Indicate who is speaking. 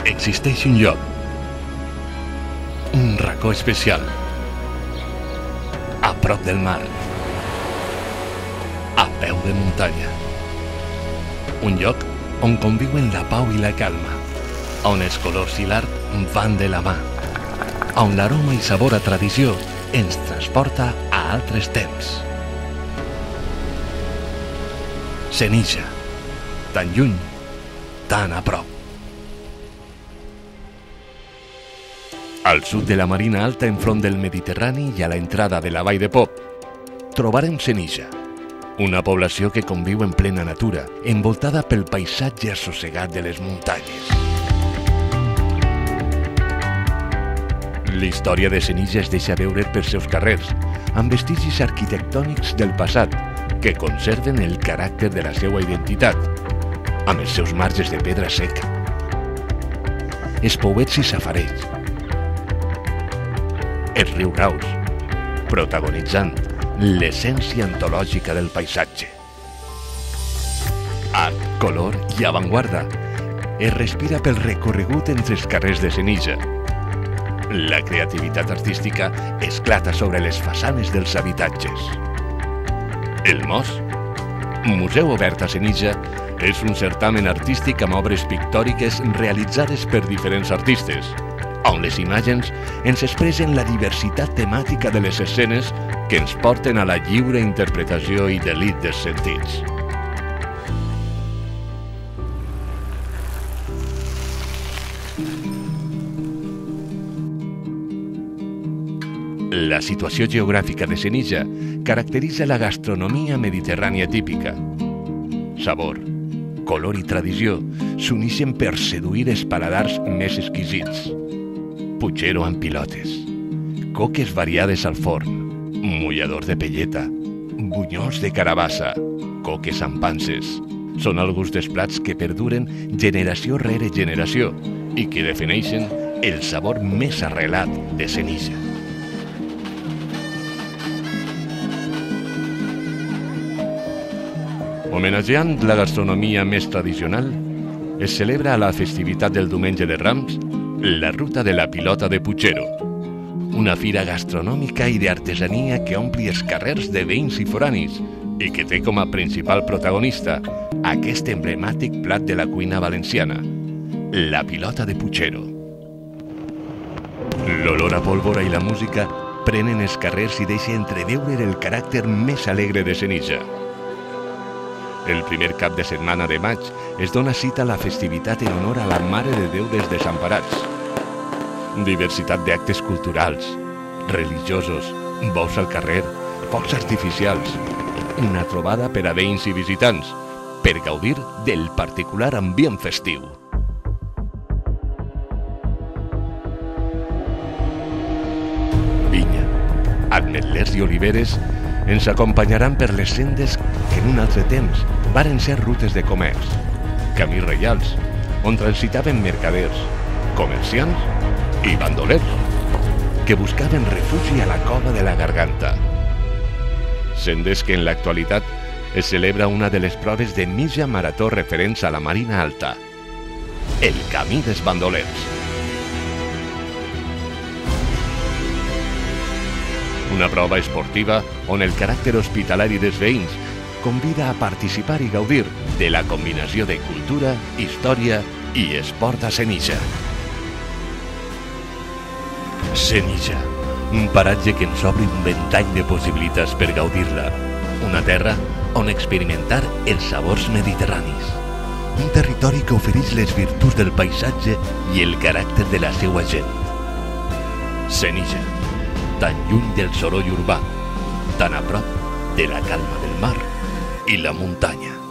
Speaker 1: Existeix un lloc, un racó especial, a prop del mar, a peu de muntanya. Un lloc on conviuen la pau i la calma, on els colors i l'art van de la mà, on l'aroma i sabor a tradició ens transporta a altres temps. Senija, tan lluny, tan a prop. Al sud de la Marina Alta, enfront del Mediterrani i a la entrada de la Vall de Pop, trobarem Senija, una població que conviu en plena natura, envoltada pel paisatge assossegat de les muntanyes. La història de Senija es deixa veure per seus carrers, amb vestigis arquitectònics del passat, que conserven el caràcter de la seva identitat, amb els seus marges de pedra seca, els pouets i safareigs, el riu Raus, protagonitzant l'essència antològica del paisatge. Art, color i avantguarda es respira pel recorregut entre els carrers de Senija. La creativitat artística esclata sobre les façanes dels habitatges. El MOS, Museu Obert a Senija, és un certamen artístic amb obres pictòriques realitzades per diferents artistes, on les imatges ens expressen la diversitat temàtica de les escenes que ens porten a la lliure interpretació i delit dels sentits. La situació geogràfica de Senija caracteritza la gastronomia mediterrània típica. Sabor, color i tradició s'uneixen per seduir els paladars més exquisits. Puchero amb pilotes, coques variades al forn, mullador de pelleta, bunyols de carabassa, coques amb panses. Són alguns dels plats que perduren generació rere generació i que defineixen el sabor més arrelat de Senija. Homenatjant la gastronomia més tradicional, es celebra a la festivitat del Diumenge de Rams la Ruta de la Pilota de Puchero, una fira gastronòmica i d'artesania que ompli els carrers de veïns i foranis i que té com a principal protagonista aquest emblemàtic plat de la cuina valenciana, la pilota de Puchero. L'olor a pólvora i la música prenen els carrers i deixen entreveure el caràcter més alegre de Senija. El primer cap de setmana de maig es dona cita a la festivitat en honor a la Mare de Déu dels Desemparats. Diversitat d'actes culturals, religiosos, bous al carrer, focs artificials, una trobada per a veïns i visitants, per gaudir del particular ambient festiu. Vinya, ametlers i oliveres ens acompanyaran per les sendes que en un altre temps varen ser rutes de comerç, camins reials, on transitaven mercaders, comerciants i bandolers, que buscaven refugi a la cova de la Garganta. Sendes que en l'actualitat es celebra una de les proves de mitja marató referents a la Marina Alta, el Camí dels Bandolers. Una prova esportiva on el caràcter hospitalari dels veïns convida a participar i gaudir de la combinació de cultura, història i esport a Senija. Senija, un paratge que ens obre un ventall de possibilitats per gaudir-la. Una terra on experimentar els sabors mediterranis. Un territori que ofereix les virtuts del paisatge i el caràcter de la seva gent. Senija, tan lluny del soroll urbà, tan a prop de la calma del mar i la muntanya.